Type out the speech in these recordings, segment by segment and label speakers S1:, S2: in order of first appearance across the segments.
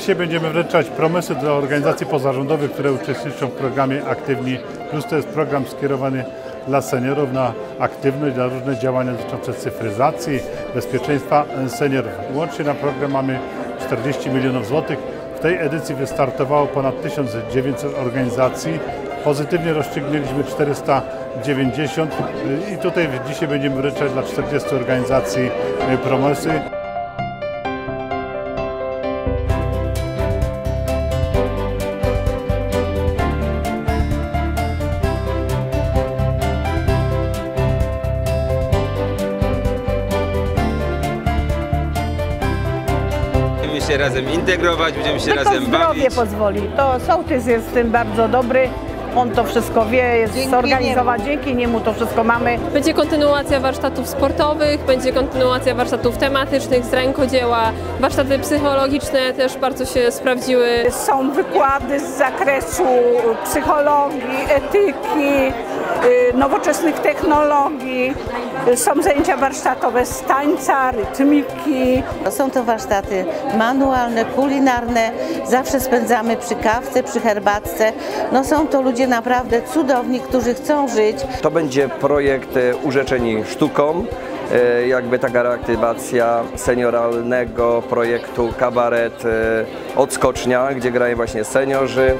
S1: Dzisiaj będziemy wręczać promesy dla organizacji pozarządowych, które uczestniczą w programie Aktywni Plus. To jest program skierowany dla seniorów na aktywność, na różne działania dotyczące cyfryzacji, bezpieczeństwa seniorów. Łącznie na program mamy 40 milionów złotych. W tej edycji wystartowało ponad 1900 organizacji. Pozytywnie rozstrzygnęliśmy 490 i tutaj dzisiaj będziemy wręczać dla 40 organizacji promesy.
S2: Będziemy się razem integrować, będziemy się razem bawić.
S3: Zdrowie pozwoli. To sołtys jest w tym bardzo dobry. On to wszystko wie, jest zorganizowany, dzięki niemu to wszystko mamy.
S4: Będzie kontynuacja warsztatów sportowych, będzie kontynuacja warsztatów tematycznych z rękodzieła, warsztaty psychologiczne też bardzo się sprawdziły.
S3: Są wykłady z zakresu psychologii, etyki, nowoczesnych technologii. Są zajęcia warsztatowe z tańca, rytmiki.
S5: Są to warsztaty manualne, kulinarne. Zawsze spędzamy przy kawce, przy herbatce. No są to ludzie naprawdę cudowni, którzy chcą żyć.
S6: To będzie projekt Urzeczeni Sztuką, jakby taka reaktywacja senioralnego projektu Kabaret Odskocznia, gdzie grają właśnie seniorzy.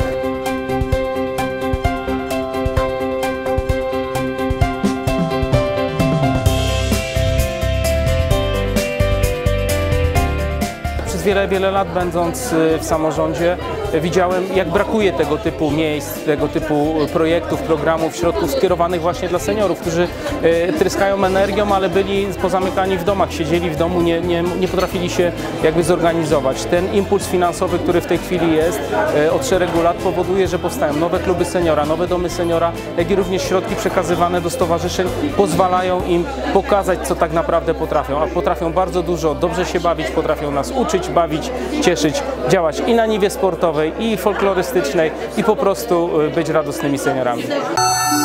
S7: Wiele lat będąc w samorządzie widziałem, jak brakuje tego typu miejsc, tego typu projektów, programów, środków skierowanych właśnie dla seniorów, którzy tryskają energią, ale byli pozamykani w domach, siedzieli w domu, nie potrafili się jakby zorganizować. Ten impuls finansowy, który w tej chwili jest od szeregu lat, powoduje, że powstają nowe kluby seniora, nowe domy seniora, jak i również środki przekazywane do stowarzyszeń pozwalają im pokazać, co tak naprawdę potrafią, a potrafią bardzo dużo, dobrze się bawić, potrafią nas uczyć, bawić, cieszyć, działać i na niwie sportowej, i folklorystycznej, i po prostu być radosnymi seniorami.